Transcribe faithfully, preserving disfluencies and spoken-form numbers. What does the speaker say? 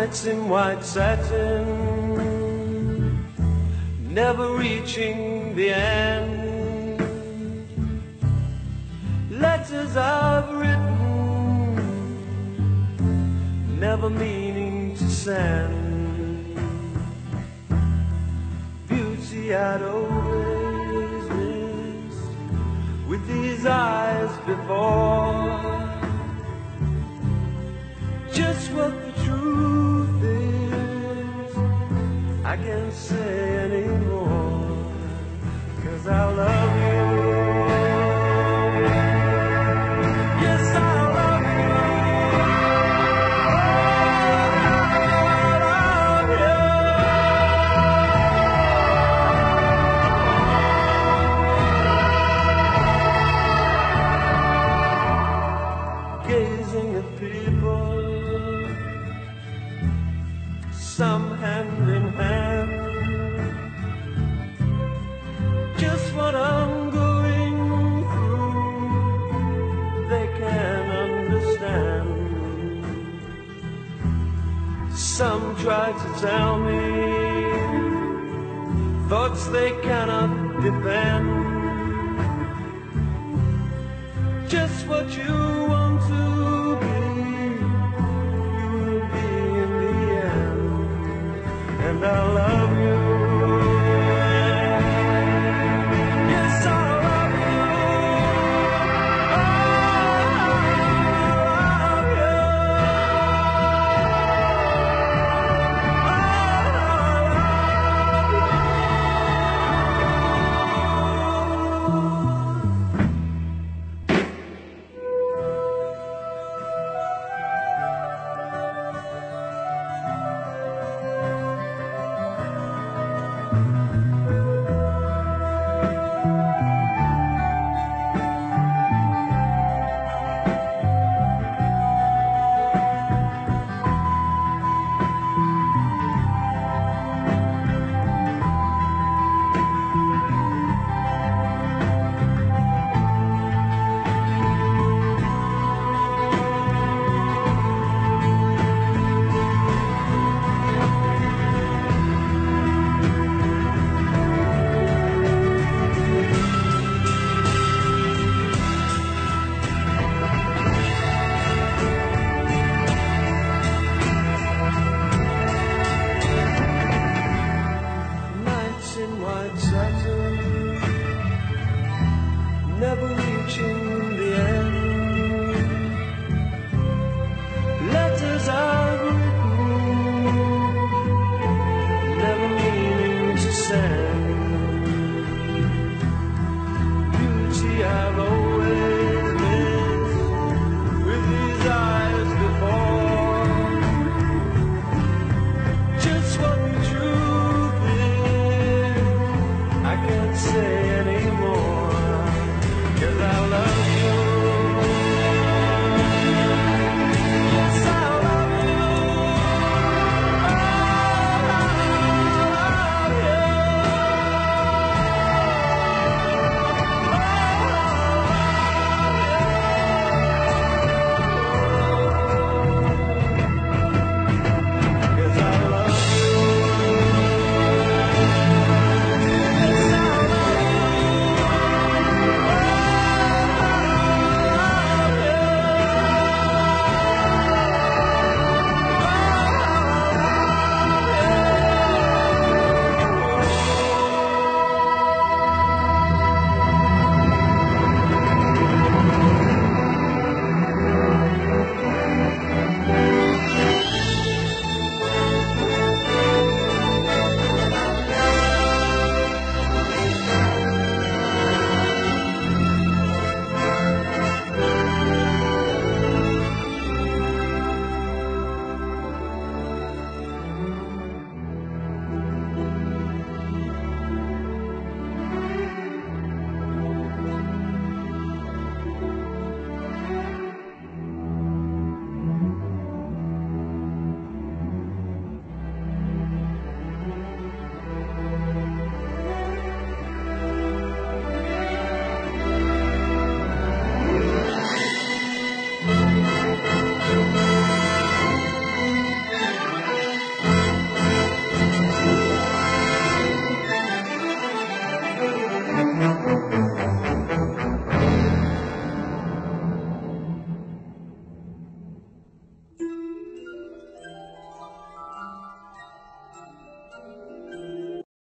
nights in white satin, never reaching the end. Letters I've written, never meaning to send. Beauty I'd always missed with these eyes before. Just what the truth is, I can't say anymore, 'cause I love you. Yes, I love you. I love you. Gazing at people, some hand in hand, just what I'm going through, they can understand. Some try to tell me thoughts they cannot defend, just what you